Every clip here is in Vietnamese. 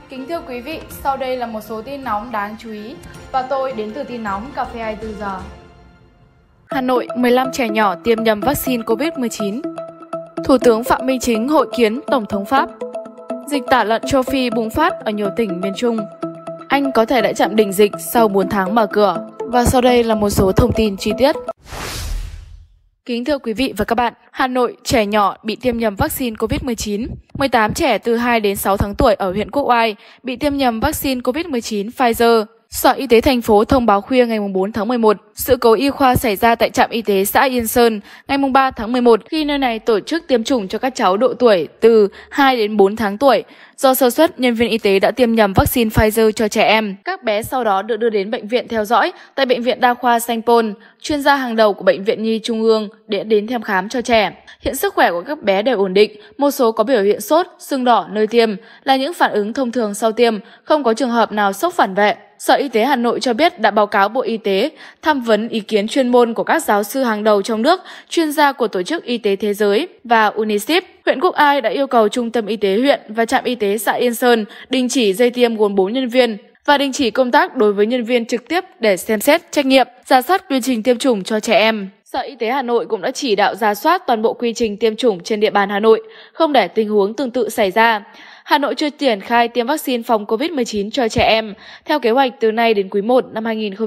Kính thưa quý vị, sau đây là một số tin nóng đáng chú ý và tôi đến từ tin nóng Cà phê 24 giờ. Hà Nội, 15 trẻ nhỏ tiêm nhầm vaccine COVID-19. Thủ tướng Phạm Minh Chính hội kiến Tổng thống Pháp. Dịch tả lợn châu Phi bùng phát ở nhiều tỉnh miền Trung. Anh có thể đã chạm đỉnh dịch sau 4 tháng mở cửa. Và sau đây là một số thông tin chi tiết. Kính thưa quý vị và các bạn, Hà Nội, trẻ nhỏ bị tiêm nhầm vaccine COVID-19. 18 trẻ từ 2 đến 6 tháng tuổi ở huyện Quốc Oai bị tiêm nhầm vaccine COVID-19 Pfizer. Sở Y tế thành phố thông báo khuya ngày 4 tháng 11, sự cố y khoa xảy ra tại trạm y tế xã Yên Sơn ngày 3 tháng 11 khi nơi này tổ chức tiêm chủng cho các cháu độ tuổi từ 2 đến 4 tháng tuổi. Do sơ suất, nhân viên y tế đã tiêm nhầm vaccine Pfizer cho trẻ em. Các bé sau đó được đưa đến bệnh viện theo dõi tại Bệnh viện Đa khoa Sanh Pôn. Chuyên gia hàng đầu của Bệnh viện Nhi Trung ương để đến thăm khám cho trẻ. Hiện sức khỏe của các bé đều ổn định, một số có biểu hiện sốt, sưng đỏ nơi tiêm là những phản ứng thông thường sau tiêm, không có trường hợp nào sốc phản vệ. Sở Y tế Hà Nội cho biết đã báo cáo Bộ Y tế tham vấn ý kiến chuyên môn của các giáo sư hàng đầu trong nước, chuyên gia của Tổ chức Y tế Thế giới và UNICEF. Huyện Quốc Oai đã yêu cầu Trung tâm Y tế huyện và trạm y tế xã Yên Sơn đình chỉ dây tiêm gồm 4 nhân viên và đình chỉ công tác đối với nhân viên trực tiếp để xem xét trách nhiệm, rà soát quy trình tiêm chủng cho trẻ em. Sở Y tế Hà Nội cũng đã chỉ đạo rà soát toàn bộ quy trình tiêm chủng trên địa bàn Hà Nội, không để tình huống tương tự xảy ra. Hà Nội chưa triển khai tiêm vaccine phòng COVID-19 cho trẻ em. Theo kế hoạch, từ nay đến quý 1 năm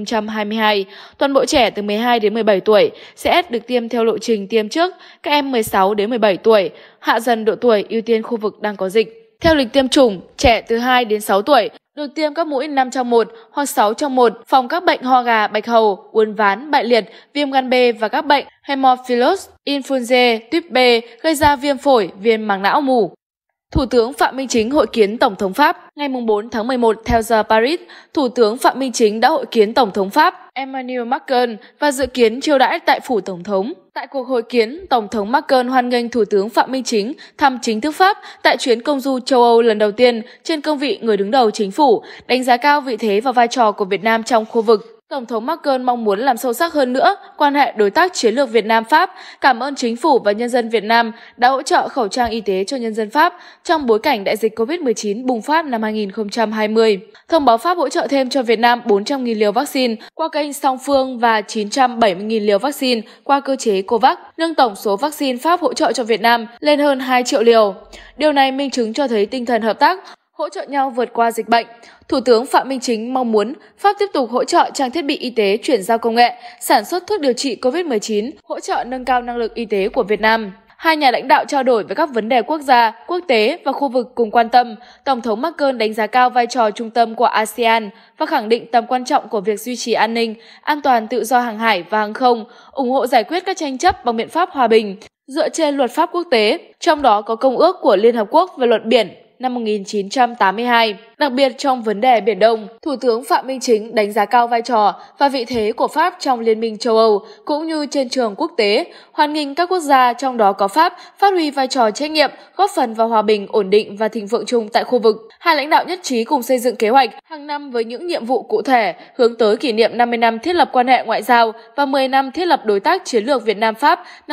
2022, toàn bộ trẻ từ 12 đến 17 tuổi sẽ được tiêm theo lộ trình tiêm trước, các em 16 đến 17 tuổi, hạ dần độ tuổi ưu tiên khu vực đang có dịch. Theo lịch tiêm chủng, trẻ từ 2 đến 6 tuổi được tiêm các mũi 5 trong 1 hoặc 6 trong 1 phòng các bệnh ho gà, bạch hầu, uốn ván, bại liệt, viêm gan B và các bệnh Haemophilus influenzae type B gây ra viêm phổi, viêm màng não mủ. Thủ tướng Phạm Minh Chính hội kiến Tổng thống Pháp. Ngày 4 tháng 11 theo giờ Paris, Thủ tướng Phạm Minh Chính đã hội kiến Tổng thống Pháp Emmanuel Macron và dự kiến chiêu đãi tại phủ Tổng thống. Tại cuộc hội kiến, Tổng thống Macron hoan nghênh Thủ tướng Phạm Minh Chính thăm chính thức Pháp tại chuyến công du châu Âu lần đầu tiên trên cương vị người đứng đầu chính phủ, đánh giá cao vị thế và vai trò của Việt Nam trong khu vực. Tổng thống Macron mong muốn làm sâu sắc hơn nữa quan hệ đối tác chiến lược Việt Nam-Pháp, cảm ơn chính phủ và nhân dân Việt Nam đã hỗ trợ khẩu trang y tế cho nhân dân Pháp trong bối cảnh đại dịch COVID-19 bùng phát năm 2020. Thông báo Pháp hỗ trợ thêm cho Việt Nam 400.000 liều vaccine qua kênh song phương và 970.000 liều vaccine qua cơ chế COVAX, nâng tổng số vaccine Pháp hỗ trợ cho Việt Nam lên hơn 2 triệu liều. Điều này minh chứng cho thấy tinh thần hợp tác, hỗ trợ nhau vượt qua dịch bệnh. Thủ tướng Phạm Minh Chính mong muốn Pháp tiếp tục hỗ trợ trang thiết bị y tế, chuyển giao công nghệ, sản xuất thuốc điều trị COVID-19, hỗ trợ nâng cao năng lực y tế của Việt Nam. Hai nhà lãnh đạo trao đổi về các vấn đề quốc gia, quốc tế và khu vực cùng quan tâm. Tổng thống Macron đánh giá cao vai trò trung tâm của ASEAN và khẳng định tầm quan trọng của việc duy trì an ninh, an toàn tự do hàng hải và hàng không, ủng hộ giải quyết các tranh chấp bằng biện pháp hòa bình, dựa trên luật pháp quốc tế, trong đó có Công ước của Liên Hợp Quốc về luật biển năm 1982. Đặc biệt trong vấn đề Biển Đông, Thủ tướng Phạm Minh Chính đánh giá cao vai trò và vị thế của Pháp trong Liên minh châu Âu cũng như trên trường quốc tế, hoan nghênh các quốc gia trong đó có Pháp phát huy vai trò trách nhiệm, góp phần vào hòa bình, ổn định và thịnh vượng chung tại khu vực. Hai lãnh đạo nhất trí cùng xây dựng kế hoạch hàng năm với những nhiệm vụ cụ thể, hướng tới kỷ niệm 50 năm thiết lập quan hệ ngoại giao và 10 năm thiết lập đối tác chiến lược Việt Nam-Pháp năm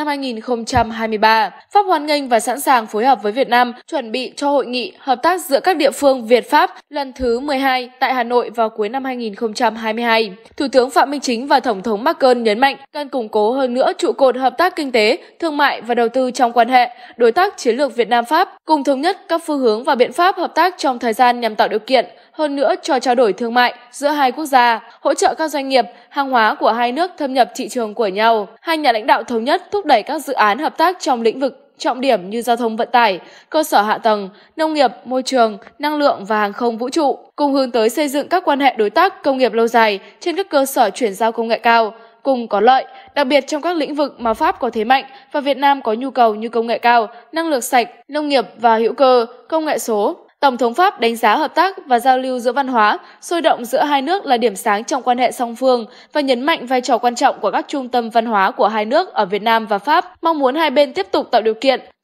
2023. Pháp hoan nghênh và sẵn sàng phối hợp với Việt Nam chuẩn bị cho hội nghị hợp tác giữa các địa phương Việt-Pháp lần thứ 12 tại Hà Nội vào cuối năm 2022. Thủ tướng Phạm Minh Chính và Tổng thống Macron nhấn mạnh cần củng cố hơn nữa trụ cột hợp tác kinh tế, thương mại và đầu tư trong quan hệ đối tác chiến lược Việt Nam-Pháp, cùng thống nhất các phương hướng và biện pháp hợp tác trong thời gian nhằm tạo điều kiện hơn nữa cho trao đổi thương mại giữa hai quốc gia, hỗ trợ các doanh nghiệp, hàng hóa của hai nước thâm nhập thị trường của nhau. Hai nhà lãnh đạo thống nhất thúc đẩy các dự án hợp tác trong lĩnh vực trọng điểm như giao thông vận tải, cơ sở hạ tầng, nông nghiệp, môi trường, năng lượng và hàng không vũ trụ, cùng hướng tới xây dựng các quan hệ đối tác công nghiệp lâu dài trên các cơ sở chuyển giao công nghệ cao, cùng có lợi, đặc biệt trong các lĩnh vực mà Pháp có thế mạnh và Việt Nam có nhu cầu như công nghệ cao, năng lượng sạch, nông nghiệp và hữu cơ, công nghệ số. Tổng thống Pháp đánh giá hợp tác và giao lưu giữa văn hóa, sôi động giữa hai nước là điểm sáng trong quan hệ song phương và nhấn mạnh vai trò quan trọng của các trung tâm văn hóa của hai nước ở Việt Nam và Pháp, mong muốn hai bên tiếp tục tạo điều kiện,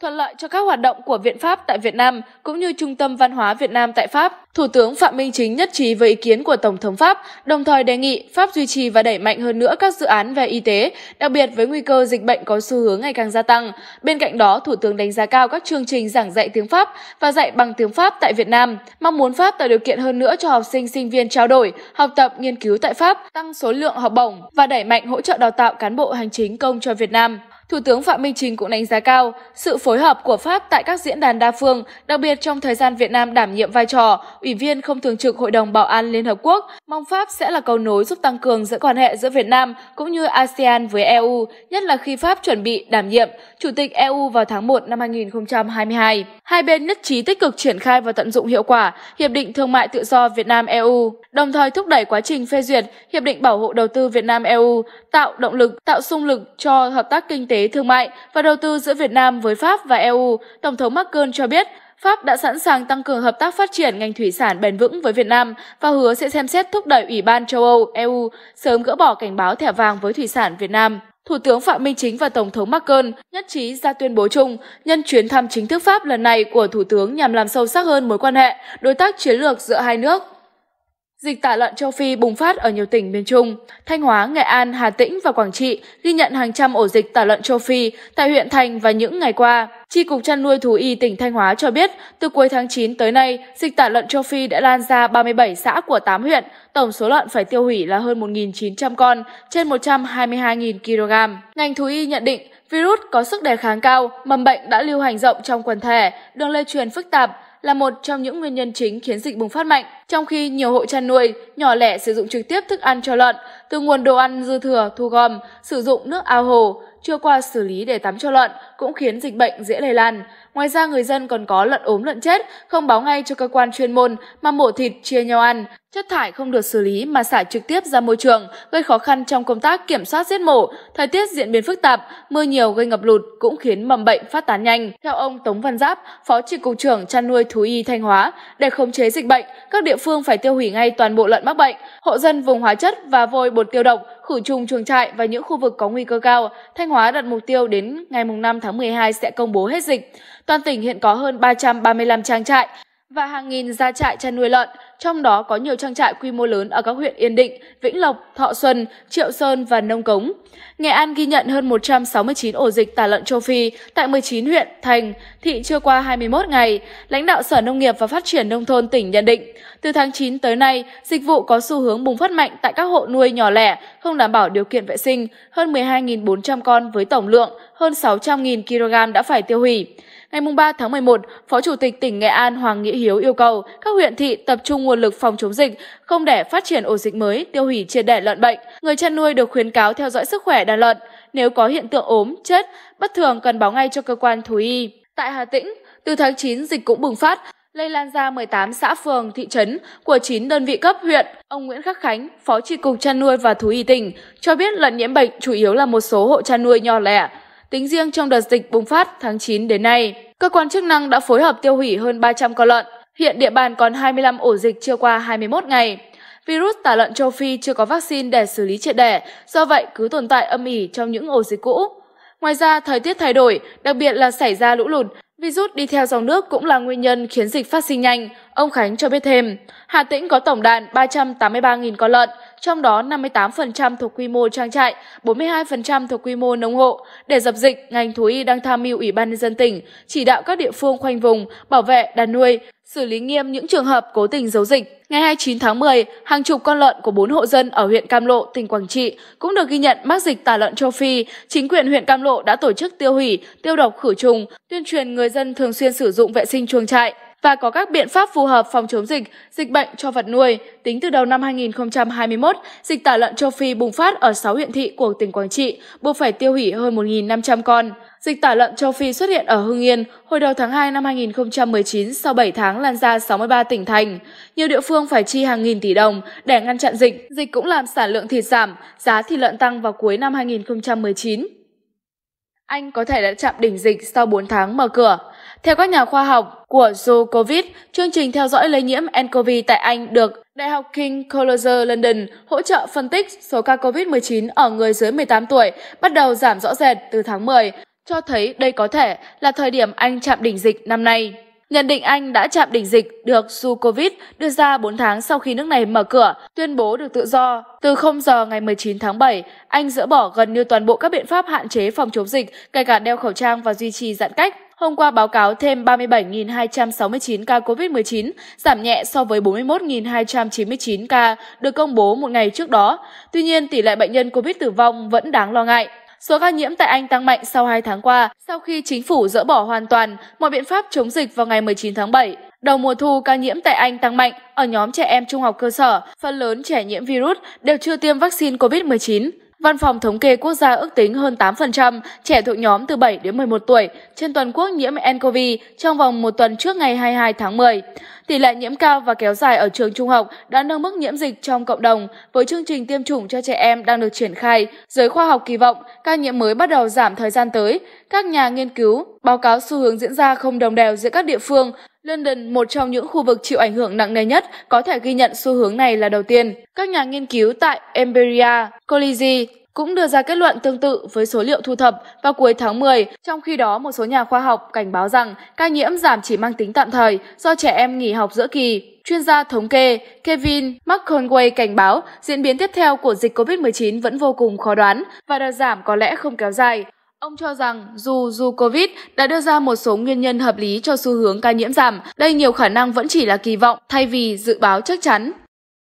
thuận lợi cho các hoạt động của Viện Pháp tại Việt Nam cũng như Trung tâm Văn hóa Việt Nam tại Pháp. Thủ tướng Phạm Minh Chính nhất trí với ý kiến của Tổng thống Pháp, đồng thời đề nghị Pháp duy trì và đẩy mạnh hơn nữa các dự án về y tế, đặc biệt với nguy cơ dịch bệnh có xu hướng ngày càng gia tăng. Bên cạnh đó, Thủ tướng đánh giá cao các chương trình giảng dạy tiếng Pháp và dạy bằng tiếng Pháp tại Việt Nam, mong muốn Pháp tạo điều kiện hơn nữa cho học sinh, sinh viên trao đổi, học tập, nghiên cứu tại Pháp, tăng số lượng học bổng và đẩy mạnh hỗ trợ đào tạo cán bộ hành chính công cho Việt Nam. Thủ tướng Phạm Minh Chính cũng đánh giá cao sự phối hợp của Pháp tại các diễn đàn đa phương, đặc biệt trong thời gian Việt Nam đảm nhiệm vai trò Ủy viên không thường trực Hội đồng Bảo an Liên Hợp Quốc, mong Pháp sẽ là cầu nối giúp tăng cường quan hệ giữa Việt Nam cũng như ASEAN với EU, nhất là khi Pháp chuẩn bị đảm nhiệm Chủ tịch EU vào tháng 1 năm 2022. Hai bên nhất trí tích cực triển khai và tận dụng hiệu quả Hiệp định Thương mại Tự do Việt Nam-EU, đồng thời thúc đẩy quá trình phê duyệt Hiệp định Bảo hộ Đầu tư Việt Nam-EU, tạo động lực, tạo xung lực cho hợp tác kinh tế, thương mại và đầu tư giữa Việt Nam với Pháp và EU. Tổng thống Macron cho biết, Pháp đã sẵn sàng tăng cường hợp tác phát triển ngành thủy sản bền vững với Việt Nam và hứa sẽ xem xét thúc đẩy Ủy ban châu Âu EU sớm gỡ bỏ cảnh báo thẻ vàng với thủy sản Việt Nam. Thủ tướng Phạm Minh Chính và Tổng thống Macron nhất trí ra tuyên bố chung nhân chuyến thăm chính thức Pháp lần này của Thủ tướng nhằm làm sâu sắc hơn mối quan hệ đối tác chiến lược giữa hai nước. Dịch tả lợn châu Phi bùng phát ở nhiều tỉnh miền Trung. Thanh Hóa, Nghệ An, Hà Tĩnh và Quảng Trị ghi nhận hàng trăm ổ dịch tả lợn châu Phi tại huyện thành và những ngày qua. Chi cục chăn nuôi thú y tỉnh Thanh Hóa cho biết, từ cuối tháng 9 tới nay, dịch tả lợn châu Phi đã lan ra 37 xã của 8 huyện, tổng số lợn phải tiêu hủy là hơn 1.900 con, trên 122.000 kg. Ngành thú y nhận định, virus có sức đề kháng cao, mầm bệnh đã lưu hành rộng trong quần thể, đường lây truyền phức tạp, là một trong những nguyên nhân chính khiến dịch bùng phát mạnh, trong khi nhiều hộ chăn nuôi nhỏ lẻ sử dụng trực tiếp thức ăn cho lợn từ nguồn đồ ăn dư thừa thu gom, sử dụng nước ao hồ chưa qua xử lý để tắm cho lợn cũng khiến dịch bệnh dễ lây lan. Ngoài ra, người dân còn có lợn ốm lợn chết không báo ngay cho cơ quan chuyên môn mà mổ thịt chia nhau ăn. Chất thải không được xử lý mà xả trực tiếp ra môi trường, gây khó khăn trong công tác kiểm soát giết mổ. Thời tiết diễn biến phức tạp, mưa nhiều gây ngập lụt cũng khiến mầm bệnh phát tán nhanh. Theo ông Tống Văn Giáp, Phó Chi cục trưởng chăn nuôi thú y Thanh Hóa, để khống chế dịch bệnh, các địa phương phải tiêu hủy ngay toàn bộ lợn mắc bệnh. Hộ dân vùng hóa chất và vôi bột tiêu độc, khử trùng chuồng trại và những khu vực có nguy cơ cao. Thanh Hóa đặt mục tiêu đến ngày 5 tháng 12 sẽ công bố hết dịch. Toàn tỉnh hiện có hơn 335 trang trại và hàng nghìn gia trại chăn nuôi lợn, trong đó có nhiều trang trại quy mô lớn ở các huyện Yên Định, Vĩnh Lộc, Thọ Xuân, Triệu Sơn và Nông Cống. Nghệ An ghi nhận hơn 169 ổ dịch tả lợn châu Phi tại 19 huyện, thành, thị chưa qua 21 ngày. Lãnh đạo Sở Nông nghiệp và Phát triển Nông thôn tỉnh nhận định, từ tháng 9 tới nay, dịch vụ có xu hướng bùng phát mạnh tại các hộ nuôi nhỏ lẻ, không đảm bảo điều kiện vệ sinh, hơn 12.400 con với tổng lượng hơn 600.000 kg đã phải tiêu hủy. Ngày 3 tháng 11, Phó Chủ tịch tỉnh Nghệ An Hoàng Nghĩa Hiếu yêu cầu các huyện thị tập trung nguồn lực phòng chống dịch, không để phát triển ổ dịch mới, tiêu hủy triệt để lợn bệnh. Người chăn nuôi được khuyến cáo theo dõi sức khỏe đàn lợn. Nếu có hiện tượng ốm, chết, bất thường cần báo ngay cho cơ quan thú y. Tại Hà Tĩnh, từ tháng 9 dịch cũng bùng phát, lây lan ra 18 xã phường, thị trấn của 9 đơn vị cấp huyện. Ông Nguyễn Khắc Khánh, Phó Chi cục chăn nuôi và thú y tỉnh, cho biết lợn nhiễm bệnh chủ yếu là một số hộ chăn nuôi nhỏ lẻ. Tính riêng trong đợt dịch bùng phát tháng 9 đến nay, cơ quan chức năng đã phối hợp tiêu hủy hơn 300 con lợn. Hiện địa bàn còn 25 ổ dịch chưa qua 21 ngày. Virus tả lợn châu Phi chưa có vaccine để xử lý triệt để, do vậy cứ tồn tại âm ỉ trong những ổ dịch cũ. Ngoài ra, thời tiết thay đổi, đặc biệt là xảy ra lũ lụt, virus đi theo dòng nước cũng là nguyên nhân khiến dịch phát sinh nhanh. Ông Khánh cho biết thêm, Hà Tĩnh có tổng đàn 383.000 con lợn, trong đó 58% thuộc quy mô trang trại, 42% thuộc quy mô nông hộ. Để dập dịch, ngành thú y đang tham mưu Ủy ban nhân dân tỉnh chỉ đạo các địa phương khoanh vùng, bảo vệ đàn nuôi, xử lý nghiêm những trường hợp cố tình giấu dịch. Ngày 29 tháng 10, hàng chục con lợn của 4 hộ dân ở huyện Cam Lộ, tỉnh Quảng Trị cũng được ghi nhận mắc dịch tả lợn châu Phi. Chính quyền huyện Cam Lộ đã tổ chức tiêu hủy, tiêu độc khử trùng, tuyên truyền người dân thường xuyên sử dụng vệ sinh chuồng trại và có các biện pháp phù hợp phòng chống dịch bệnh cho vật nuôi. Tính từ đầu năm 2021, dịch tả lợn châu Phi bùng phát ở 6 huyện thị của tỉnh Quảng Trị, buộc phải tiêu hủy hơn 1.500 con. Dịch tả lợn châu Phi xuất hiện ở Hưng Yên hồi đầu tháng 2 năm 2019, sau 7 tháng lan ra 63 tỉnh thành. Nhiều địa phương phải chi hàng nghìn tỷ đồng để ngăn chặn dịch. Dịch cũng làm sản lượng thịt giảm, giá thịt lợn tăng vào cuối năm 2019. Anh có thể đã chạm đỉnh dịch sau 4 tháng mở cửa. Theo các nhà khoa học của Zoo Covid, chương trình theo dõi lây nhiễm nCoV tại Anh được Đại học King College London hỗ trợ phân tích số ca COVID-19 ở người dưới 18 tuổi bắt đầu giảm rõ rệt từ tháng 10. cho thấy đây có thể là thời điểm Anh chạm đỉnh dịch năm nay. Nhận định Anh đã chạm đỉnh dịch được dù Covid đưa ra 4 tháng sau khi nước này mở cửa, tuyên bố được tự do. Từ 0 giờ ngày 19 tháng 7, Anh dỡ bỏ gần như toàn bộ các biện pháp hạn chế phòng chống dịch, kể cả đeo khẩu trang và duy trì giãn cách. Hôm qua báo cáo thêm 37.269 ca COVID-19, giảm nhẹ so với 41.299 ca được công bố một ngày trước đó. Tuy nhiên, tỷ lệ bệnh nhân Covid tử vong vẫn đáng lo ngại. Số ca nhiễm tại Anh tăng mạnh sau 2 tháng qua, sau khi chính phủ dỡ bỏ hoàn toàn mọi biện pháp chống dịch vào ngày 19 tháng 7. Đầu mùa thu, ca nhiễm tại Anh tăng mạnh ở nhóm trẻ em trung học cơ sở, phần lớn trẻ nhiễm virus đều chưa tiêm vaccine COVID-19. Văn phòng Thống kê Quốc gia ước tính hơn 8% trẻ thuộc nhóm từ 7 đến 11 tuổi trên toàn quốc nhiễm nCoV trong vòng một tuần trước ngày 22 tháng 10. Tỷ lệ nhiễm cao và kéo dài ở trường trung học đã nâng mức nhiễm dịch trong cộng đồng. Với chương trình tiêm chủng cho trẻ em đang được triển khai, giới khoa học kỳ vọng ca nhiễm mới bắt đầu giảm thời gian tới. Các nhà nghiên cứu báo cáo xu hướng diễn ra không đồng đều giữa các địa phương. London, một trong những khu vực chịu ảnh hưởng nặng nề nhất, có thể ghi nhận xu hướng này là đầu tiên. Các nhà nghiên cứu tại Imperial College cũng đưa ra kết luận tương tự với số liệu thu thập vào cuối tháng 10. Trong khi đó, một số nhà khoa học cảnh báo rằng ca nhiễm giảm chỉ mang tính tạm thời do trẻ em nghỉ học giữa kỳ. Chuyên gia thống kê Kevin McConway cảnh báo diễn biến tiếp theo của dịch COVID-19 vẫn vô cùng khó đoán và đợt giảm có lẽ không kéo dài. Ông cho rằng dù Covid đã đưa ra một số nguyên nhân hợp lý cho xu hướng ca nhiễm giảm, đây nhiều khả năng vẫn chỉ là kỳ vọng thay vì dự báo chắc chắn.